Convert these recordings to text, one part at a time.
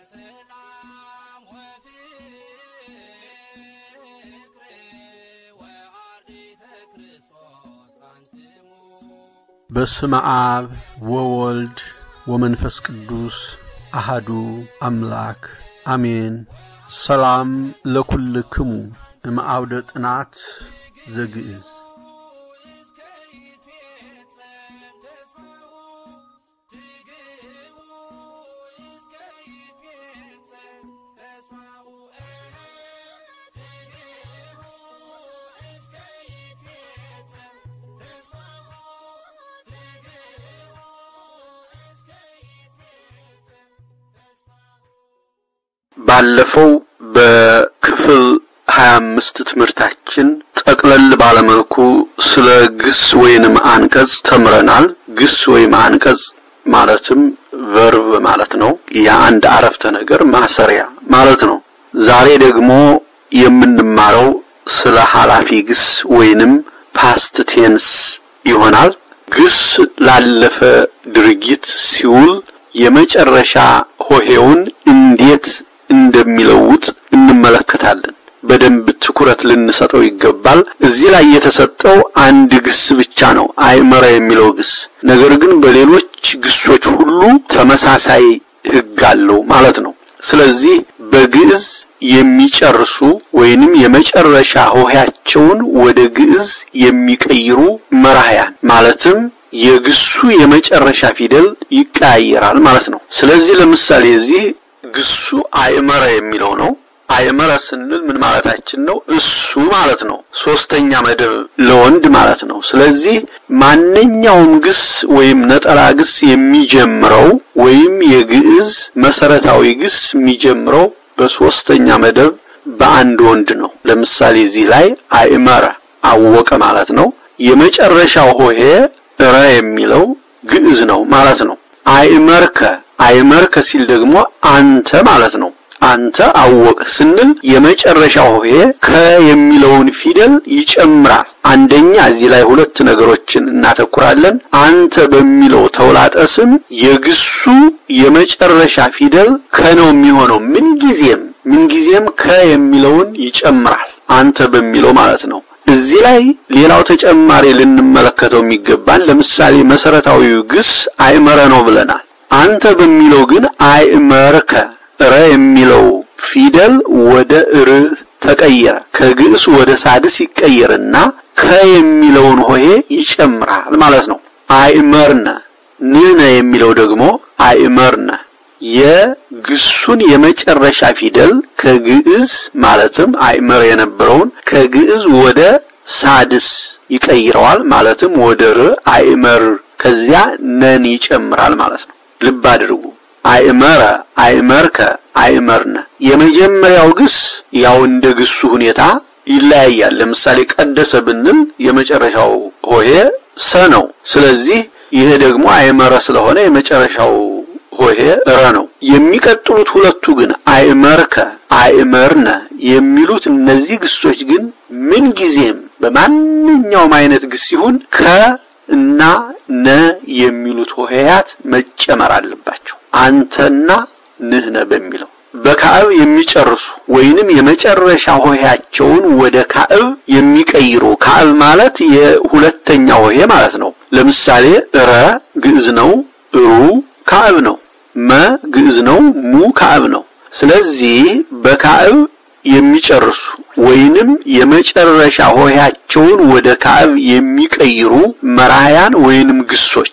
በስመ አብ ወወልድ ወመንፈስ ቅዱስ አሐዱ አምላክ አሜን። ሰላም ለኩልክሙ እምአውደ ጥናት ዘግእዝ ባለፈው በክፍል 25 ትምህርታችን ጠቅለል ባለመልኩ ስለ ግስ ወይንም አንቀጽ ተምረናል። ግስ ወይም አንቀጽ ማለትም ቨርብ ማለት ነው። የአንድ አረፍተ ነገር ማሰሪያ ማለት ነው። ዛሬ ደግሞ የምንማረው ስለ ሐላፊ ግስ ወይንም ፓስት ቴንስ ይሆናል። ግስ ላለፈ ድርጊት ሲውል የመጨረሻ ሆሄውን እንዴት እንደሚለውጥ እንመለከታለን። በደንብ ትኩረት ልንሰጠው ይገባል። እዚህ ላይ የተሰጠው አንድ ግስ ብቻ ነው፣ አይመረ የሚለው ግስ። ነገር ግን በሌሎች ግሶች ሁሉ ተመሳሳይ ህግ አለው ማለት ነው። ስለዚህ በግዕዝ የሚጨርሱ ወይንም የመጨረሻ ሆሄያቸውን ወደ ግዕዝ የሚቀይሩ መራህያን ማለትም የግሱ የመጨረሻ ፊደል ይቀያየራል ማለት ነው። ስለዚህ ለምሳሌ እዚህ ግሱ አይመረ የሚለው ነው። አይመረ ስንል ምን ማለታችን ነው? እሱ ማለት ነው። ሶስተኛ መደብ ለወንድ ማለት ነው። ስለዚህ ማንኛውም ግስ ወይም ነጠላ ግስ የሚጀምረው ወይም የግዕዝ መሰረታዊ ግስ የሚጀምረው በሶስተኛ መደብ በአንድ ወንድ ነው። ለምሳሌ እዚህ ላይ አይመረ አወቀ ማለት ነው። የመጨረሻው ሆሄ ረ የሚለው ግዕዝ ነው ማለት ነው። አይመርከ ሲል ደግሞ አንተ ማለት ነው። አንተ አወቀ ስንል የመጨረሻው ሆሄ ከ የሚለውን ፊደል ይጨምራል። አንደኛ እዚህ ላይ ሁለት ነገሮችን እናተኩራለን። አንተ በሚለው ተውላጠ ስም የግሱ የመጨረሻ ፊደል ከ ነው የሚሆነው። ምንጊዜም ከ የሚለውን ይጨምራል አንተ በሚለው ማለት ነው። እዚህ ላይ ሌላው ተጨማሪ ልንመለከተው የሚገባን ለምሳሌ መሰረታዊው ግስ አይመረ ነው ብለናል። አንተ በሚለው ግን አይመርከ ረ የሚለው ፊደል ወደ ር ተቀየረ። ከግዕስ ወደ ሳድስ ይቀየርና ከ የሚለውን ሆሄ ይጨምራል ማለት ነው። አይመርነ ንነ የሚለው ደግሞ አይመርነ የግሱን የመጨረሻ ፊደል ከግዕዝ ማለትም አይመር የነበረውን ከግዕዝ ወደ ሳድስ ይቀይረዋል ማለትም ወደ ር አይመር ከዚያ ነን ይጨምራል ማለት ነው። ልብ አድርጉ። አይመረ አይመርከ አይመርነ የመጀመሪያው ግስ ያው እንደ ግሱ ሁኔታ ይለያያል። ለምሳሌ ቀደሰ ብንል የመጨረሻው ሆሄ ሰ ነው። ስለዚህ ይሄ ደግሞ አይመረ ስለሆነ የመጨረሻው ሆሄ ረ ነው። የሚቀጥሉት ሁለቱ ግን አይመርከ አይመርነ የሚሉት እነዚህ ግሶች ግን ምን ጊዜም በማንኛውም አይነት ግስ ይሁን ከ እና ነ የሚሉት ሆሄያት መጨመር አለባቸው። አንተና ንህነ በሚለው በካዕብ የሚጨርሱ ወይንም የመጨረሻ ሆሄያቸውን ወደ ካዕብ የሚቀይሩ። ካዕብ ማለት የሁለተኛ ሆሄ ማለት ነው። ለምሳሌ ረ ግዕዝ ነው፣ ሩ ካዕብ ነው፣ መ ግዕዝ ነው፣ ሙ ካዕብ ነው። ስለዚህ በካዕብ የሚጨርሱ ወይንም የመጨረሻ ሆሄያቸውን ወደ ካዕብ የሚቀይሩ መራህያን ወይንም ግሶች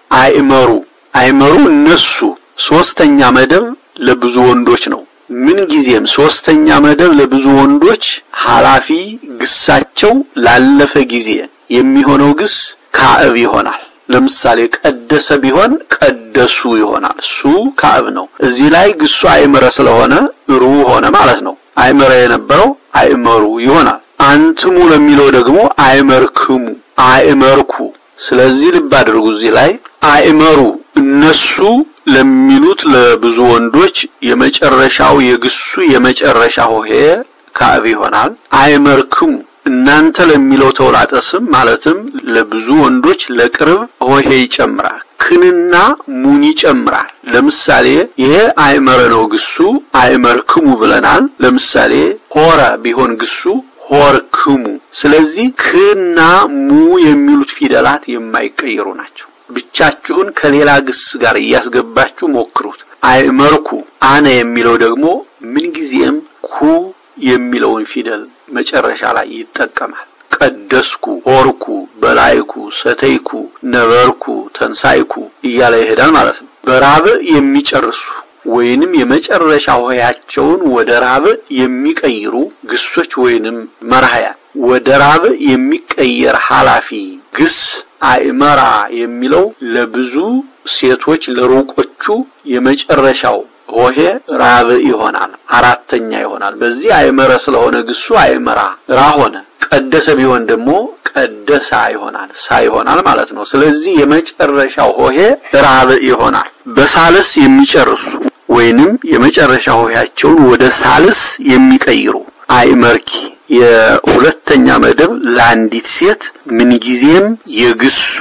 አይመሩ እነሱ ሶስተኛ መደብ ለብዙ ወንዶች ነው። ምን ጊዜም ሶስተኛ መደብ ለብዙ ወንዶች ሐላፊ ግሳቸው ላለፈ ጊዜ የሚሆነው ግስ ካዕብ ይሆናል። ለምሳሌ ቀደሰ ቢሆን ቀደሱ ይሆናል። ሱ ካዕብ ነው። እዚህ ላይ ግሱ አይመረ ስለሆነ ሩ ሆነ ማለት ነው። አይመረ የነበረው አይመሩ ይሆናል። አንትሙ ለሚለው ደግሞ አይመርክሙ አይመርኩ። ስለዚህ ልብ አድርጉ። እዚህ ላይ አይመሩ እነሱ ለሚሉት ለብዙ ወንዶች የመጨረሻው የግሱ የመጨረሻ ሆሄ ካዕብ ይሆናል። አይመርክሙ እናንተ ለሚለው ተውላጠ ስም ማለትም ለብዙ ወንዶች ለቅርብ ሆሄ ይጨምራል። ክንና ሙኒ ይጨምራል። ለምሳሌ ይሄ አይመረ ነው ግሱ አይመርክሙ ብለናል። ለምሳሌ ሆረ ቢሆን ግሱ ሆርክሙ። ስለዚህ ክና ሙ የሚሉት ፊደላት የማይቀየሩ ናቸው። ብቻችሁን ከሌላ ግስ ጋር ያስገባችሁ ሞክሩት። አይመርኩ አነ የሚለው ደግሞ ምን ጊዜም ኩ የሚለውን ፊደል መጨረሻ ላይ ይጠቀማል። ቀደስኩ ሆርኩ በላይኩ ሰተይኩ ነበርኩ ተንሳይኩ እያለ ይሄዳል ማለት ነው። በራብ የሚጨርሱ ወይንም የመጨረሻ ሆሄያቸውን ወደ ራብ የሚቀይሩ ግሶች ወይንም መርሃያን ወደ ራብ የሚቀየር ሐላፊ ግስ አይመራ የሚለው ለብዙ ሴቶች ለሩቆቹ የመጨረሻው ሆሄ ራብ ይሆናል፣ አራተኛ ይሆናል። በዚህ አይመረ ስለሆነ ግሱ አይመራ ራ ሆነ። ቀደሰ ቢሆን ደግሞ ቀደሳ ይሆናል፣ ሳ ይሆናል ማለት ነው። ስለዚህ የመጨረሻው ሆሄ ራብ ይሆናል። በሳልስ የሚጨርሱ ወይንም የመጨረሻ ሆሄያቸውን ወደ ሳልስ የሚቀይሩ አይመርኪ የሁለተኛ መደብ ለአንዲት ሴት ምን ጊዜም የግሱ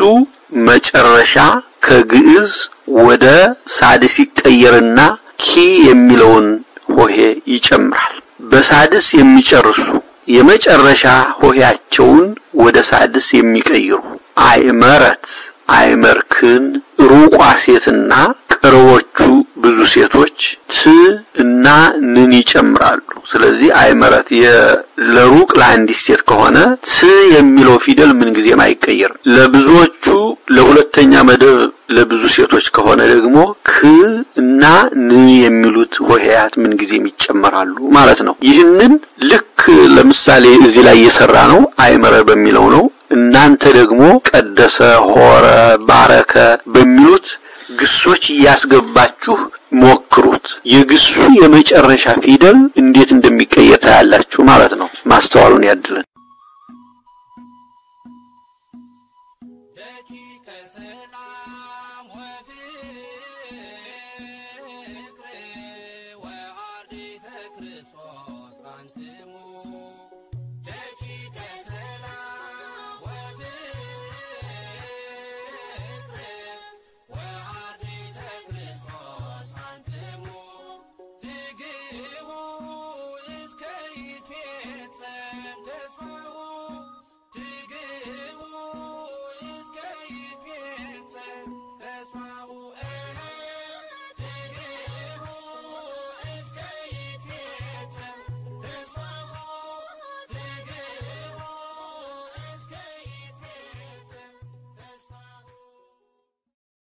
መጨረሻ ከግዕዝ ወደ ሳድስ ይቀየርና ኪ የሚለውን ሆሄ ይጨምራል። በሳድስ የሚጨርሱ የመጨረሻ ሆሄያቸውን ወደ ሳድስ የሚቀይሩ አይመረት አይመርክን ሩቋ ሴትና ቅርቦቹ ብዙ ሴቶች ት እና ንን ይጨምራሉ። ስለዚህ አይመረት ለሩቅ ለአንዲት ሴት ከሆነ ት የሚለው ፊደል ምን ጊዜም አይቀየርም። ለብዙዎቹ ለሁለተኛ መደብ ለብዙ ሴቶች ከሆነ ደግሞ ክ እና ን የሚሉት ሆሄያት ምን ጊዜም ይጨመራሉ ማለት ነው። ይህንን ልክ ለምሳሌ እዚህ ላይ እየሰራ ነው አይመረ በሚለው ነው። እናንተ ደግሞ ቀደሰ ሆረ ባረከ በሚሉት ግሶች ያስገባችሁ ሞክሩት። የግሱ የመጨረሻ ፊደል እንዴት እንደሚቀየር ታያላችሁ ማለት ነው። ማስተዋሉን ያድለን።